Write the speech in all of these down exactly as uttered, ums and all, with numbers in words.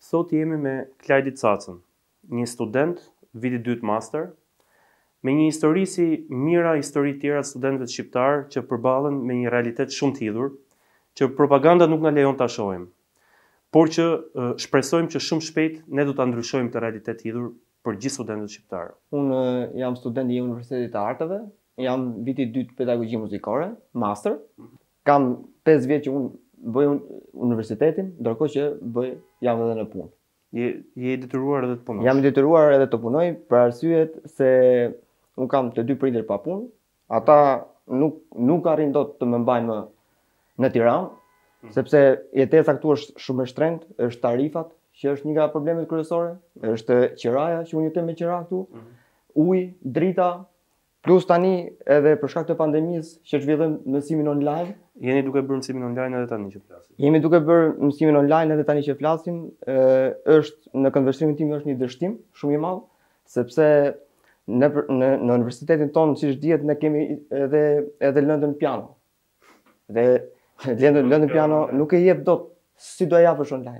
Sot jemi me Klajdi Cacën, një student, viti dytë master, me një histori si mira histori tjera të studentëve shqiptar që përballen me një realitet shumë të hidhur, që propaganda nuk na lejon ta shohim, por që uh, shpresojmë që shumë shpejt ne do ta ndryshojmë këtë realitet të hidhur për gjithë studentët shqiptar. Unë jam student i Universitetit të Arteve, jam viti dytë pedagogji muzikore, master. Kam pesë vjet që unë bëj universitetin, ndërkohë që bëj jam edhe në punë. Je je i detyruar edhe të punosh. Jam i detyruar edhe të punoj për arsyet se unë kam të dy prindër pa punë. Ata nuk nuk arrin dot të më mbajnë më në Tiranë, sepse jetesa këtu është shumë e shtrenjtë, është tarifat, që është një nga problemet kryesore, është qiraja që unë jetoj me qira këtu, uji, drita, plus tani edhe për shkak të pandemisë që zhvillojmë mësimin online. Jeni duke bërë mësimin online edhe tani që flasim. Jemi duke bërë mësimin online edhe tani që flasim, ë, është në këndvështrimin tim është një dështim shumë i madh, sepse në në, në universitetin tonë, siç dihet, ne kemi edhe edhe lëndën piano. Dhe lëndën lëndën piano nuk e jep dot, si do e japësh online.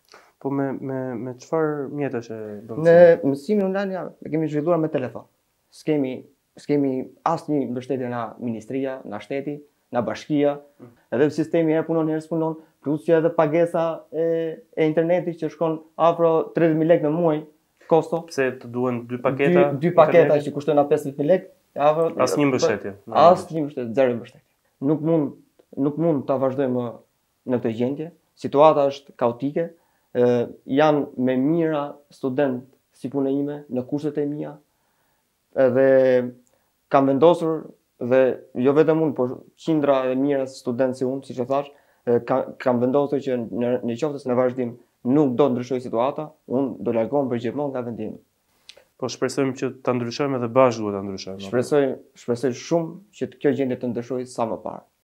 Po me me me çfarë mjetesh e bën? Në mësimin online ja, e kemi zhvilluar me telefon. S'kemi s'kemi asnjë mbështetje nga ministria, nga shteti, nga bashkia, edhe sistemi herë punon herë s'punon, plus që edhe pagesa e, e internetit që shkon afro tridhjetë mijë lekë në muaj kosto. Pse të duhen dy paketa? Dy, dy paketa që kushtojnë pesëdhjetë mijë lekë, afro asnjë mbështetje. Asnjë mbështetje, zero mbështetje. Nuk mund nuk mund ta vazhdojmë në këtë gjendje. Situata është kaotike. Ë janë me mira student si puna ime në kurset e mia. Edhe kam vendosur dhe jo vetëm unë, por qindra e mira studentë si unë, siç e thash, kam, kam vendosur që në, në qoftë se në vazhdim nuk do të ndryshojë situata, unë do largohem përgjithmonë nga vendimi. Po shpresojmë që ta ndryshojmë edhe bashkë duhet ta ndryshojmë. Shpresoj, shpresoj shumë që kjo gjendje të ndryshojë sa më parë.